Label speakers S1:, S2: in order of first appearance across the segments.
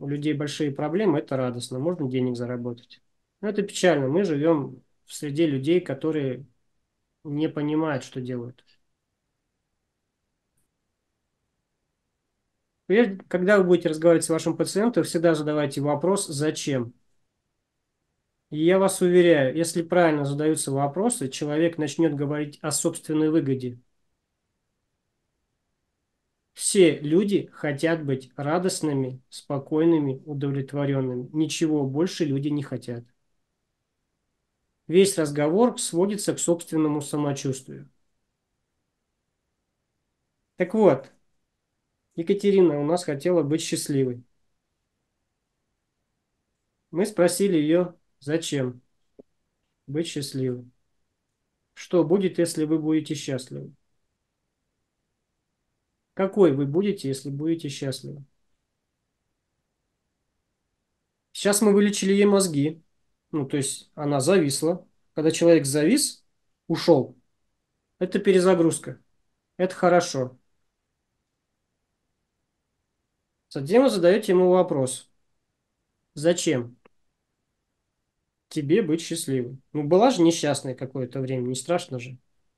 S1: у людей большие проблемы, это радостно, можно денег заработать. Но это печально. Мы живем в среде людей, которые не понимают, что делают. Когда вы будете разговаривать с вашим пациентом, всегда задавайте вопрос «Зачем?». И я вас уверяю, если правильно задаются вопросы, человек начнет говорить о собственной выгоде. Все люди хотят быть радостными, спокойными, удовлетворенными. Ничего больше люди не хотят. Весь разговор сводится к собственному самочувствию. Так вот, Екатерина у нас хотела быть счастливой. Мы спросили ее, зачем быть счастливой. Что будет, если вы будете счастливы? Какой вы будете, если будете счастливы? Сейчас мы вылечили ей мозги. Ну, то есть она зависла. Когда человек завис, ушел. Это перезагрузка. Это хорошо. Затем вы задаете ему вопрос. Зачем тебе быть счастливой? Ну, была же несчастной какое-то время, не страшно же.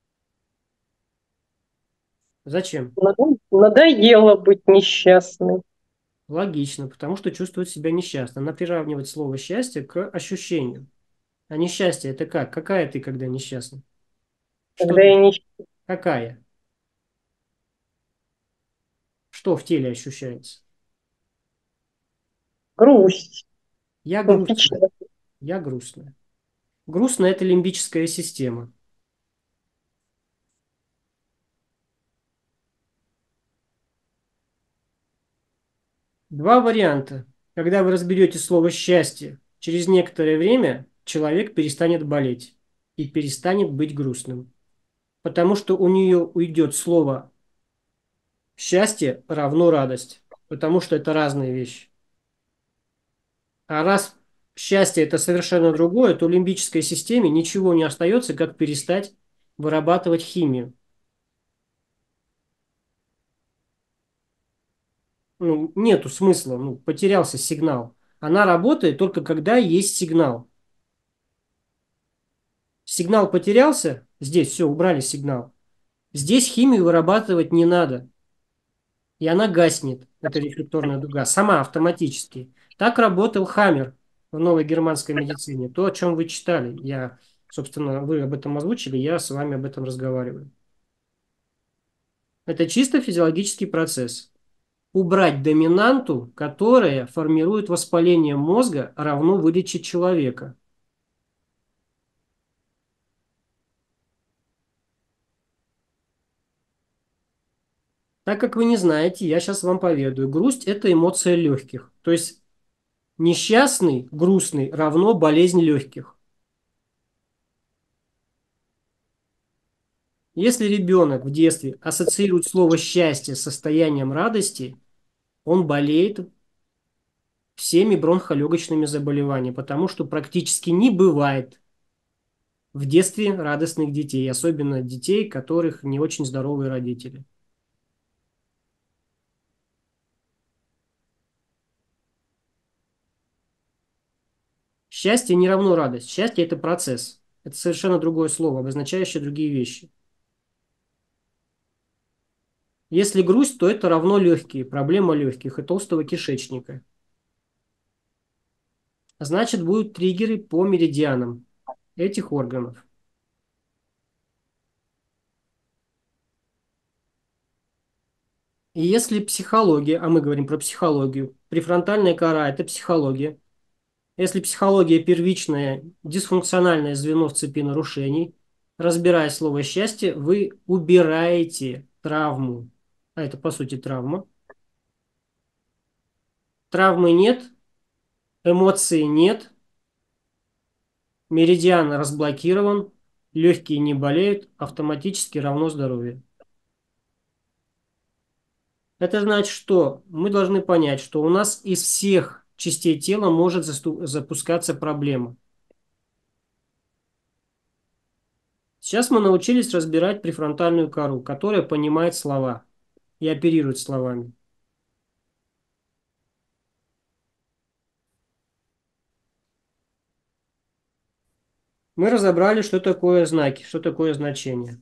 S1: Зачем?
S2: Надоело быть несчастной.
S1: Логично, потому что чувствует себя несчастной. Она приравнивает слово «счастье» к ощущению. А несчастье это как? Какая ты, когда несчастна? Что
S2: Когда
S1: ты?
S2: я не
S1: Какая? Что в теле ощущается?
S2: грусть,
S1: Я
S2: ну,
S1: грустная.
S2: печаль.
S1: Я грустная. Грустная – это лимбическая система. Два варианта. Когда вы разберете слово «счастье», через некоторое время человек перестанет болеть и перестанет быть грустным. Потому что у нее уйдет слово «счастье равно радость». Потому что это разные вещи. А раз счастье это совершенно другое, то в лимбической системе ничего не остается, как перестать вырабатывать химию. Ну, нету смысла, ну, потерялся сигнал. Она работает только когда есть сигнал. Сигнал потерялся, здесь все, убрали сигнал. Здесь химию вырабатывать не надо. И она гаснет, эта рефлекторная дуга, сама автоматически. Так работал Хаммер в новой германской медицине. То, о чем вы читали. Собственно, вы об этом озвучили, я с вами об этом разговариваю. Это чисто физиологический процесс. Убрать доминанту, которая формирует воспаление мозга, равно вылечить человека. Так как вы не знаете, я сейчас вам поведаю. Грусть – это эмоция легких. То есть несчастный, грустный равно болезнь легких. Если ребенок в детстве ассоциирует слово «счастье» с состоянием радости, он болеет всеми бронхолегочными заболеваниями, потому что практически не бывает в детстве радостных детей, особенно детей, которых не очень здоровые родители. Счастье не равно радость. Счастье – это процесс. Это совершенно другое слово, обозначающее другие вещи. Если грусть, то это равно легкие, проблема легких и толстого кишечника. Значит, будут триггеры по меридианам этих органов. И если психология, а мы говорим про психологию, префронтальная кора – это психология. Если психология первичное дисфункциональное звено в цепи нарушений, разбирая слово «счастье», вы убираете травму. А это, по сути, травма. Травмы нет, эмоций нет, меридиан разблокирован, легкие не болеют, автоматически равно здоровье. Это значит, что мы должны понять, что у нас из всех частей тела может запускаться проблема. Сейчас мы научились разбирать префронтальную кору, которая понимает слова и оперирует словами. Мы разобрали, что такое знаки, что такое значение.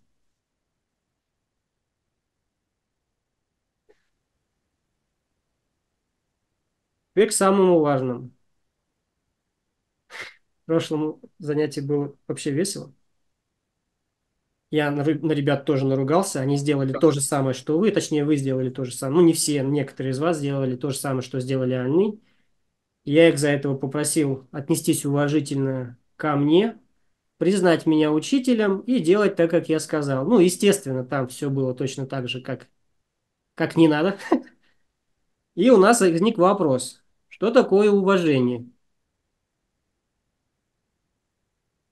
S1: Теперь к самому важному. В прошлом занятии было вообще весело. Я на ребят тоже наругался. Они сделали то же самое, что вы. Точнее, вы сделали то же самое. Ну, не все, некоторые из вас сделали то же самое, что сделали они. Я их за этого попросил отнестись уважительно ко мне, признать меня учителем и делать так, как я сказал. Ну, естественно, там все было точно так же, как не надо. И у нас возник вопрос, что такое уважение?